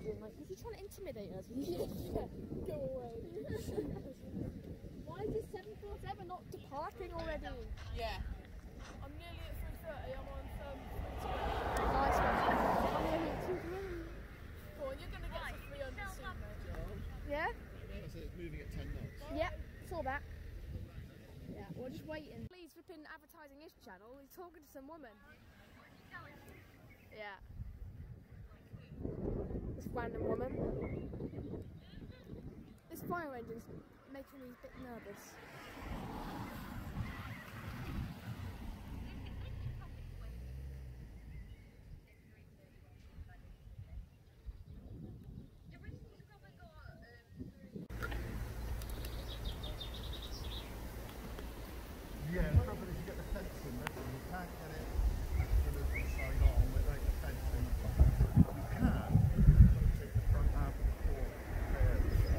being like, is he trying to intimidate us? Yeah, go away. Why is this 747 not departing already? Yeah. I'm nearly at 3:30, I'm on 3:20. Nice one. I'm nearly at 2:20. Go on, you're going to get to 300 soon, mate. Yeah? Yeah, so it's moving at 10 knots. Yep, saw that. Yeah, we're just waiting. Please flipping advertising his channel. He's talking to some woman. Yeah. This random woman. This fire engine's making me a bit nervous. Yeah, the trouble is you get the fencing, don't you? You can't get it absolutely side on without the fencing. You can, but take the front half of the floor there.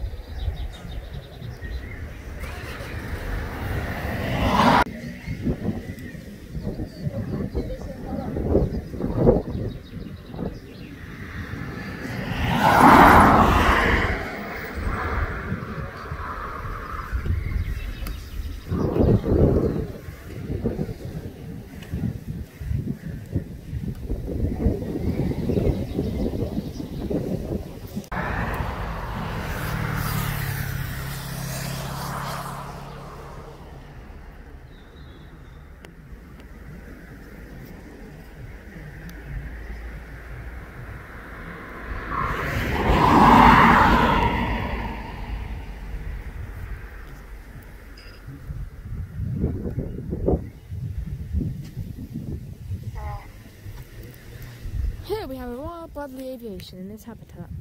Here we have a Royal Bradley Aviation in its habitat.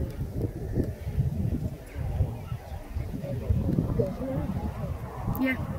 Yeah.